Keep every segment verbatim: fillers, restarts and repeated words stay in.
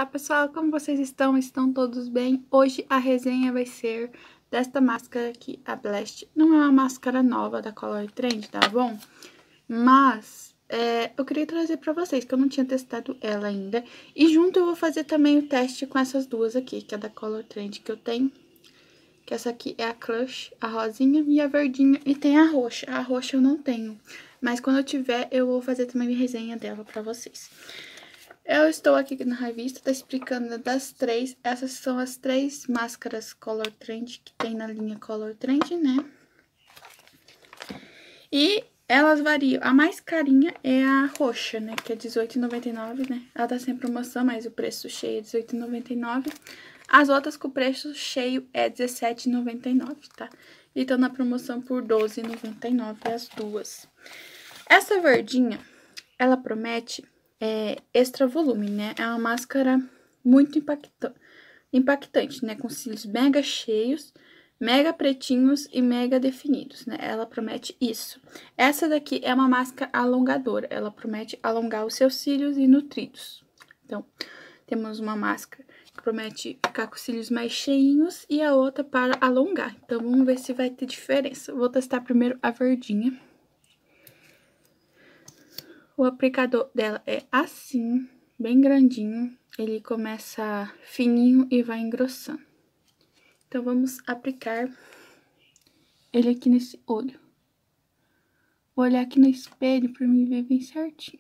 Olá pessoal, como vocês estão? Estão todos bem? Hoje a resenha vai ser desta máscara aqui, a Blast. Não é uma máscara nova da Color Trend, tá bom? Mas é, eu queria trazer pra vocês, que eu não tinha testado ela ainda. E junto eu vou fazer também o teste com essas duas aqui, que é da Color Trend que eu tenho. Que essa aqui é a Crush, a rosinha e a verdinha. E tem a roxa. A roxa eu não tenho. Mas quando eu tiver, eu vou fazer também a resenha dela pra vocês. Eu estou aqui na revista, tá explicando das três. Essas são as três máscaras Color Trend que tem na linha Color Trend, né? E elas variam. A mais carinha é a roxa, né? Que é dezoito reais e noventa e nove centavos, né? Ela tá sem promoção, mas o preço cheio é dezoito reais e noventa e nove centavos. As outras com o preço cheio é dezessete reais e noventa e nove centavos, tá? E estão na promoção por doze reais e noventa e nove centavos as duas. Essa verdinha, ela promete... É, extra volume, né? É uma máscara muito impacta impactante, né? Com cílios mega cheios, mega pretinhos e mega definidos, né? Ela promete isso. Essa daqui é uma máscara alongadora. Ela promete alongar os seus cílios e nutridos. Então, temos uma máscara que promete ficar com os cílios mais cheinhos e a outra para alongar. Então, vamos ver se vai ter diferença. Vou testar primeiro a verdinha. O aplicador dela é assim, bem grandinho. Ele começa fininho e vai engrossando. Então, vamos aplicar ele aqui nesse olho. Vou olhar aqui no espelho pra me ver bem certinho.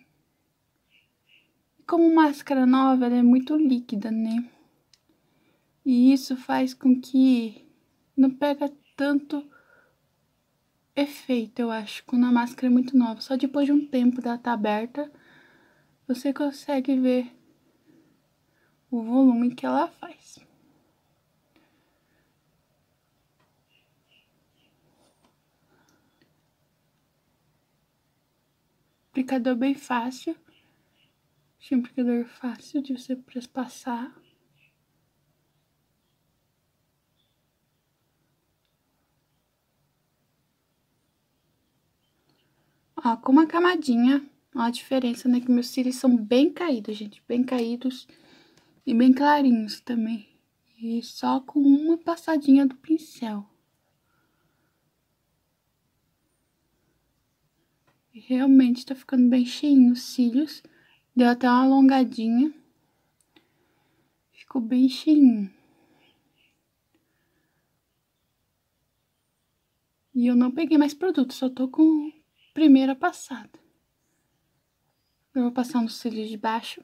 Como máscara nova, ela é muito líquida, né? E isso faz com que não pega tanto efeito, eu acho, quando a máscara é muito nova. Só depois de um tempo dela tá aberta, você consegue ver o volume que ela faz. Aplicador bem fácil. Achei um aplicador fácil de você passar. Ó, com uma camadinha, ó a diferença, né? Que meus cílios são bem caídos, gente. Bem caídos e bem clarinhos também. E só com uma passadinha do pincel. E realmente tá ficando bem cheinho os cílios. Deu até uma alongadinha. Ficou bem cheinho. E eu não peguei mais produto, só tô com primeira passada. Eu vou passar nos cílios de baixo.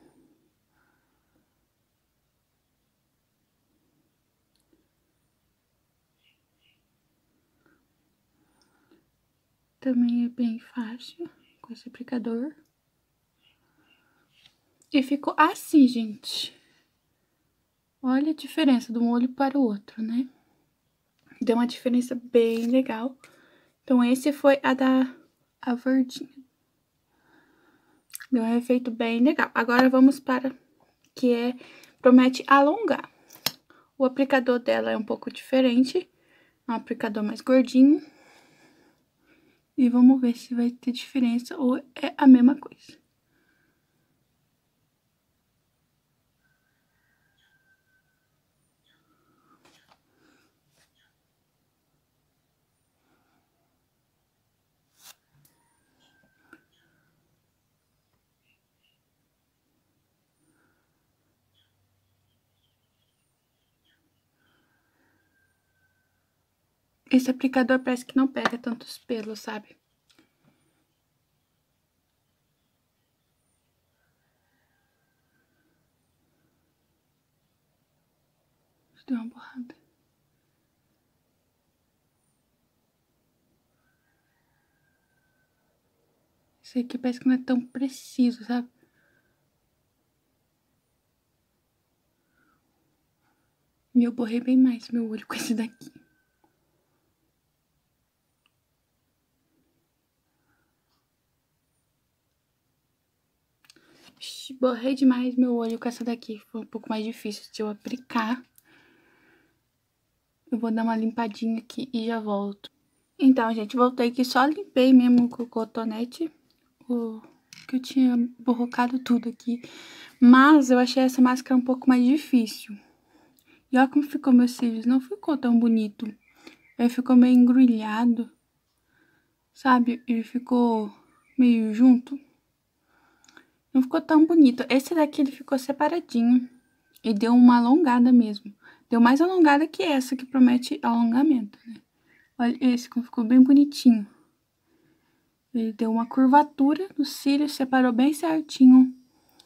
Também é bem fácil com esse aplicador. E ficou assim, gente. Olha a diferença de um olho para o outro, né? Deu uma diferença bem legal. Então, esse foi a da a verdinha. Deu um efeito bem legal. Agora, vamos para que é promete alongar. O aplicador dela é um pouco diferente. É um aplicador mais gordinho. E vamos ver se vai ter diferença ou é a mesma coisa. Esse aplicador parece que não pega tantos pelos, sabe? Deu uma borrada. Esse aqui parece que não é tão preciso, sabe? E eu borrei bem mais meu olho com esse daqui. Borrei demais meu olho com essa daqui. Foi um pouco mais difícil de eu aplicar. Eu vou dar uma limpadinha aqui e já volto. Então, gente, voltei aqui. Só limpei mesmo com o cotonete. O que eu tinha borrocado tudo aqui. Mas eu achei essa máscara um pouco mais difícil. E olha como ficou meus cílios, não ficou tão bonito. Ele ficou meio engrulhado, sabe? Ele ficou meio junto. Não ficou tão bonito. Esse daqui ele ficou separadinho e deu uma alongada mesmo. Deu mais alongada que essa, que promete alongamento, né? Olha esse como ficou bem bonitinho. Ele deu uma curvatura no cílio, separou bem certinho.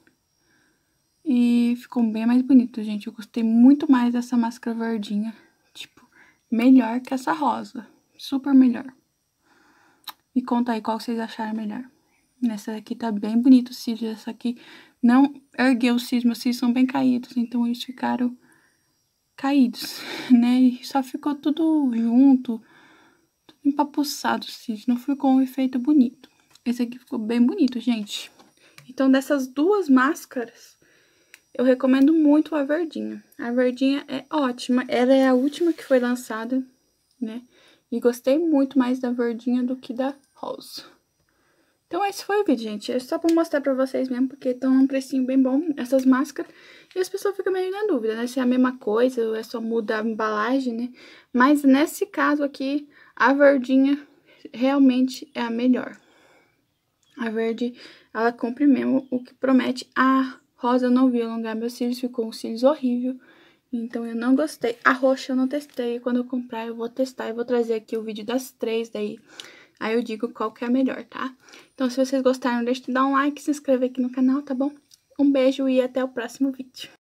E ficou bem mais bonito, gente. Eu gostei muito mais dessa máscara verdinha. Tipo, melhor que essa rosa. Super melhor. Me conta aí qual vocês acharam melhor. Nessa daqui tá bem bonito o cílio. Essa aqui não ergueu os cílios. Meus cílios são bem caídos, então eles ficaram caídos, né? E só ficou tudo junto, tudo empapuçado os cílios. Não ficou um efeito bonito. Esse aqui ficou bem bonito, gente. Então, dessas duas máscaras, eu recomendo muito a verdinha. A verdinha é ótima. Ela é a última que foi lançada, né? E gostei muito mais da verdinha do que da rosa. Então, esse foi o vídeo, gente. É só pra mostrar pra vocês mesmo, porque estão num precinho bem bom, essas máscaras. E as pessoas ficam meio na dúvida, né? Se é a mesma coisa ou é só muda a embalagem, né? Mas, nesse caso aqui, a verdinha realmente é a melhor. A verde, ela cumpre mesmo o que promete. A rosa eu não vi alongar meus cílios, ficou um cílios horrível. Então, eu não gostei. A roxa eu não testei. Quando eu comprar, eu vou testar. Eu vou trazer aqui o vídeo das três daí. Aí eu digo qual que é a melhor, tá? Então, se vocês gostaram, deixa de dar um like, se inscrever aqui no canal, tá bom? Um beijo e até o próximo vídeo.